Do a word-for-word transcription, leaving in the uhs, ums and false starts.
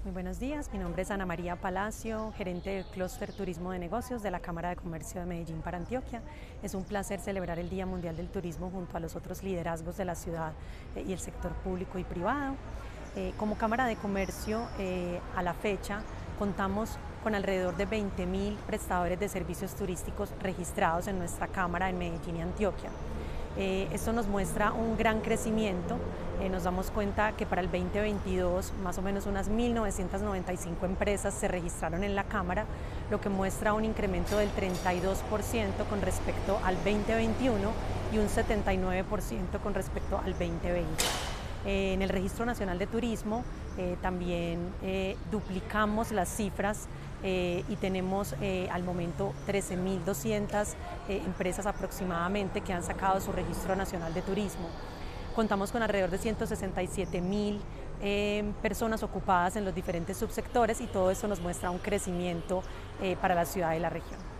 Muy buenos días, mi nombre es Ana María Palacio, gerente del Clúster Turismo de Negocios de la Cámara de Comercio de Medellín para Antioquia. Es un placer celebrar el Día Mundial del Turismo junto a los otros liderazgos de la ciudad eh, y el sector público y privado. Eh, como Cámara de Comercio, eh, a la fecha, contamos con alrededor de veinte mil prestadores de servicios turísticos registrados en nuestra Cámara en Medellín y Antioquia. Eh, esto nos muestra un gran crecimiento. Eh, nos damos cuenta que para el veinte veintidós más o menos unas mil novecientas noventa y cinco empresas se registraron en la Cámara, lo que muestra un incremento del treinta y dos por ciento con respecto al veinte veintiuno y un setenta y nueve por ciento con respecto al veinte veinte. Eh, en el Registro Nacional de Turismo eh, también eh, duplicamos las cifras eh, y tenemos eh, al momento trece mil doscientas eh, empresas aproximadamente que han sacado su Registro Nacional de Turismo. Contamos con alrededor de ciento sesenta y siete mil eh, personas ocupadas en los diferentes subsectores y todo esto nos muestra un crecimiento eh, para la ciudad y la región.